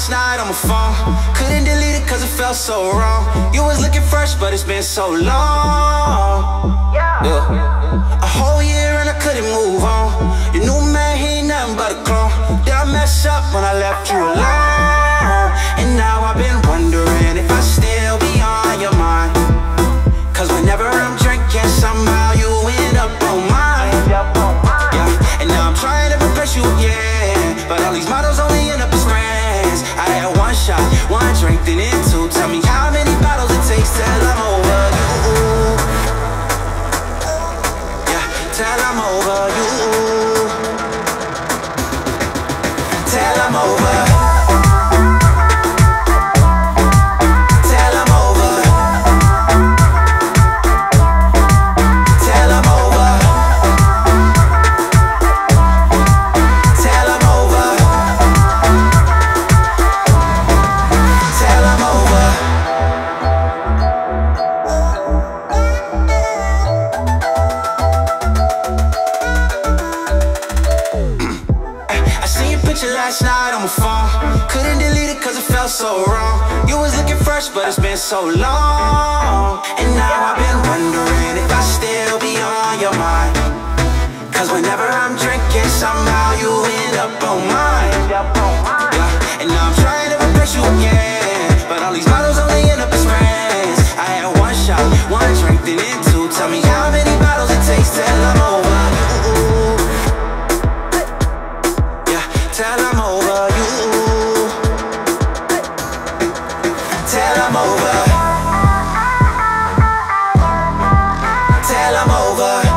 last night on my phone. Couldn't delete it cause it felt so wrong. You was looking fresh but it's been so long. Yeah. A whole year and I couldn't move on. Your new man, he ain't nothing but a clone. Did I mess up when I left you alone? And now I've been wondering if I still be on your mind. Cause whenever I'm drinking, somehow you end up on mine. Yeah. And now I'm trying to replace you again, but all these models only end up as friends. I had one shot, one drink, then in two. Tell me how many bottles it takes till I'm over you. Yeah, till I'm over you. Till I'm over. Last night on my phone, couldn't delete it cause it felt so wrong. You was looking fresh but it's been so long. And now I've been wondering if I still be on your mind. Cause whenever I'm drinking, somehow you end up on mine. Yeah. And now I'm trying to replace you again, but all these bottles only end up as friends. I had one shot, one drink, then in two. Tell me how many bottles it takes till I'm over you. Till I'm over you. Till I'm over. Till I'm over.